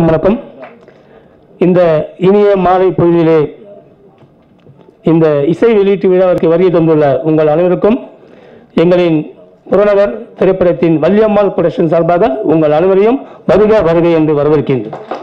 வணக்கம். இந்த இனிய மாலை பொழுதிலே இந்த இசை வெளியீட்டு விழாவிற்கு வருகை தந்துள்ள உங்கள் அனைவருக்கும் எங்களின் புறநகர் திரைப்படத்தின் வள்ளியம்மாள் புரொடக்ஷன் சார்பாக உங்கள் அனைவரையும் வருக வருகை என்று வரவேற்கின்றேன்.